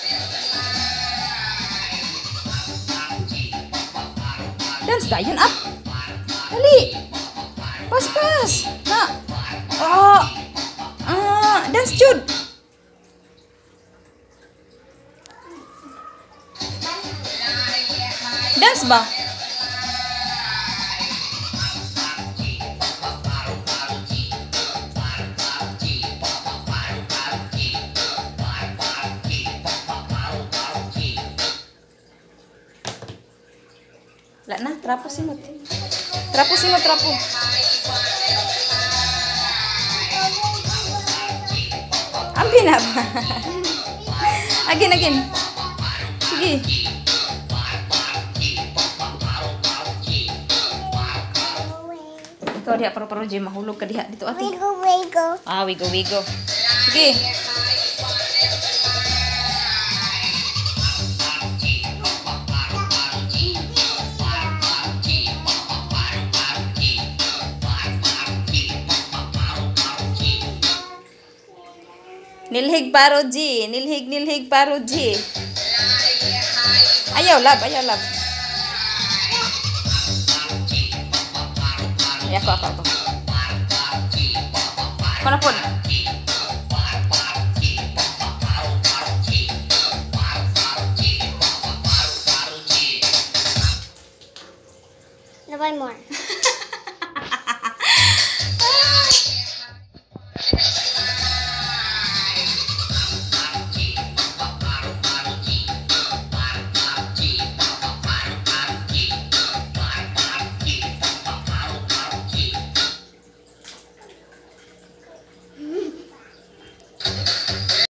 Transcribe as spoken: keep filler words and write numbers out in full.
Dance Dayan up. Dali. Pas pas. Nak. Oh. Ah, dance Jude. Dance ba? Lah nah, trapo simot. Trapo simot, trapo. Ampin na ba? Again, again. Sige. Ikaw diha paru-paru Jay, mahulog ka diha dito ati. Wiggle, wiggle. Ah, wigo, wigo. Sige. Nilhig Paroji, nilhig nilhig Paroji. Ayaw lab, ayaw lab. Ya ako ako ako. Mana pun? One more.